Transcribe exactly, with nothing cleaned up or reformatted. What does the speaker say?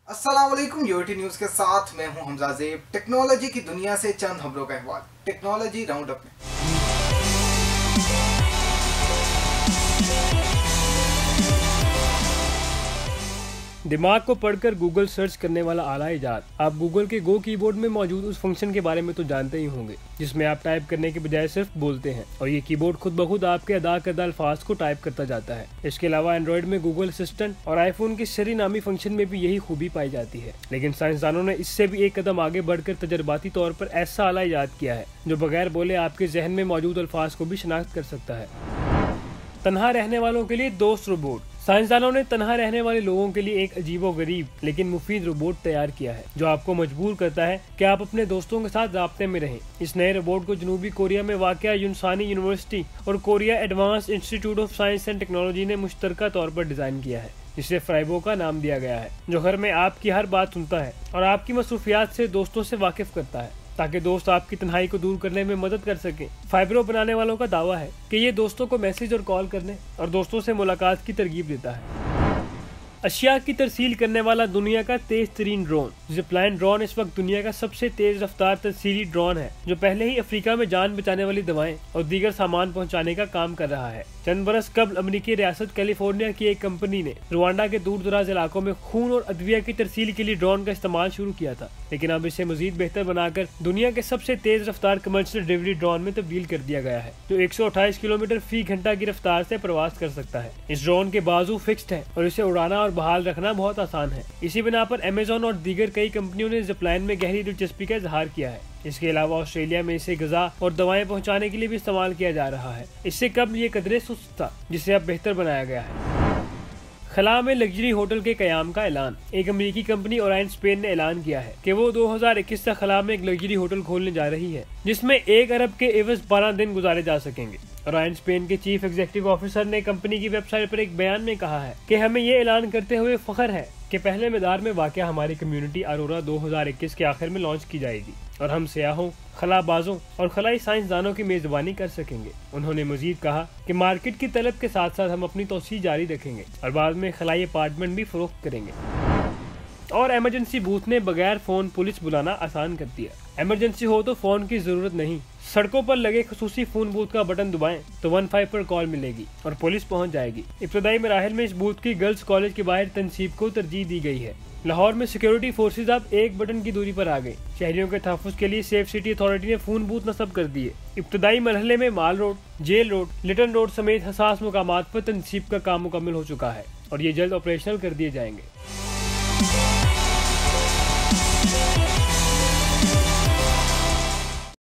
अस्सलाम वालेकुम। UT news के साथ मैं हूं हमजा ज़ेब। टेक्नोलॉजी की दुनिया से चंद खबरों का अहवाल टेक्नोलॉजी राउंड अप में। दिमाग को पढ़कर गूगल सर्च करने वाला आला इजाद। आप गूगल के गो कीबोर्ड में मौजूद उस फंक्शन के बारे में तो जानते ही होंगे जिसमें आप टाइप करने के बजाय सिर्फ बोलते हैं और ये कीबोर्ड खुद ब खुद आपके अदा करदा अल्फाज को टाइप करता जाता है। इसके अलावा एंड्रॉइड में गूगल असिस्टेंट और आईफोन के सिरी नामी फंक्शन में भी यही खूबी पाई जाती है। लेकिन साइंसदानों ने इससे भी एक कदम आगे बढ़कर तजर्बाती तौर पर ऐसा आला इजाद किया है जो बगैर बोले आपके जहन में मौजूद अल्फाज को भी शनाख्त कर सकता है। तन्हा रहने वालों के लिए दोस्त रोबोट। साइंसदानों ने तन्हा रहने वाले लोगों के लिए एक अजीबोगरीब लेकिन मुफीद रोबोट तैयार किया है जो आपको मजबूर करता है कि आप अपने दोस्तों के साथ राब्ते में रहें। इस नए रोबोट को जनूबी कोरिया में वाक़या यूनसानी यूनिवर्सिटी और Korea advance institute of science and technology ने मुश्तरका तौर पर डिजाइन किया है, जिसे फ्राइबो का नाम दिया गया है, जो घर में आपकी हर बात सुनता है और आपकी मसरूफियात से दोस्तों से वाकिफ करता है ताकि दोस्त आपकी तन्हाई को दूर करने में मदद कर सकें। फाइब्रो बनाने वालों का दावा है कि ये दोस्तों को मैसेज और कॉल करने और दोस्तों से मुलाकात की तरगीब देता है। अशिया की तरसील करने वाला दुनिया का तेज तरीन ड्रोन जिपलाइन ड्रोन इस वक्त दुनिया का सबसे तेज रफ्तार तरसीली ड्रोन है, जो पहले ही अफ्रीका में जान बचाने वाली दवाएं और दीगर सामान पहुंचाने का काम कर रहा है। चंद बरस कबल अमेरिकी रियासत कैलिफोर्निया की एक कंपनी ने रवांडा के दूर दराज इलाकों में खून और अदविया की तरसील के लिए ड्रोन का इस्तेमाल शुरू किया था, लेकिन अब इसे मजीद बेहतर बनाकर दुनिया के सबसे तेज रफ्तार कमर्शियल डिलीवरी ड्रोन में तब्दील कर दिया गया है, जो एक सौ अट्ठाईस किलोमीटर फी घंटा की रफ्तार से प्रवास कर सकता है। इस ड्रोन के बाजू फिक्स्ड है और इसे उड़ाना और बहाल रखना बहुत आसान है। इसी बिना पर अमेज़न और दीगर कई कंपनियों ने जिपलाइन में गहरी दिलचस्पी का इजहार किया है। इसके अलावा ऑस्ट्रेलिया में इसे गजा और दवाएं पहुंचाने के लिए भी इस्तेमाल किया जा रहा है। इससे कबल ये कदरे सुस्त था, जिसे अब बेहतर बनाया गया है। खला में लग्जरी होटल के कयाम का ऐलान। एक अमेरिकी कंपनी ओरायन स्पेन ने ऐलान किया है कि वो दो हज़ार इक्कीस तक खला में एक लग्जरी होटल खोलने जा रही है जिसमें एक अरब के एवज बारह दिन गुजारे जा सकेंगे। ओरायन स्पेन के चीफ एग्जीक्यूटिव ऑफिसर ने कंपनी की वेबसाइट पर एक बयान में कहा है कि हमें ये ऐलान करते हुए फख्र है कि पहले मैदार में वाक़या हमारी कम्युनिटी अरोरा दो हज़ार इक्कीस के आखिर में लॉन्च की जाएगी और हम सियाहों, खलाबाजों और खलाई साइंसदानों की मेजबानी कर सकेंगे। उन्होंने मजीद कहा कि मार्केट की तलब के साथ साथ हम अपनी तोसी जारी रखेंगे और बाद में खलाई अपार्टमेंट भी फरोख्त करेंगे। और इमरजेंसी बूथ ने बगैर फोन पुलिस बुलाना आसान कर दिया। इमरजेंसी हो तो फोन की जरूरत नहीं, सड़कों पर लगे खसूसी फोन बूथ का बटन दबाएं तो वन फाइव पर कॉल मिलेगी और पुलिस पहुंच जाएगी। इब्तदाई मराहिल में इस बूथ की गर्ल्स कॉलेज के बाहर तनसीब को तरजीह दी गई है। लाहौर में सिक्योरिटी फोर्सेज अब एक बटन की दूरी पर आ गई। शहरियों के तहफ़्फ़ुज़ के लिए सेफ सिटी अथॉरिटी ने फोन बूथ नस्ब कर दिए। इब्तदाई मरहले में mall road, jail road, Lytton road समेत हसास मुकामात पर तनसीब का काम मुकम्मल हो चुका है और ये जल्द ऑपरेशनल कर दिए जाएंगे।